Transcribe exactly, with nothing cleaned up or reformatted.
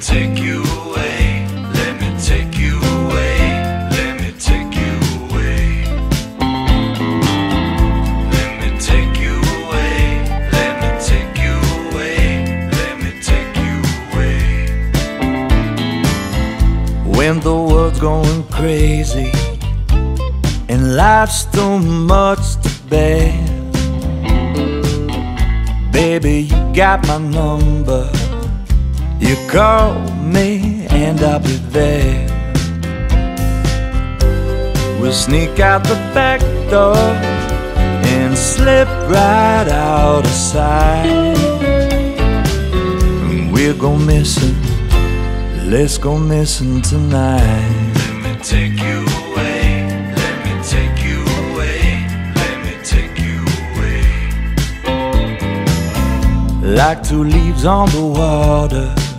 take you away. Let me take you away. Let me take you away. Let me take you away. Let me take you away. Let me take you away. When the world's going crazy and life's too much to bear, baby, you got my number. You call me and I'll be there. We'll sneak out the back door and slip right out of sight. And we'll go missing, let's go missing tonight. Let me take you away. Let me take you away. Let me take you away. Like two leaves on the water,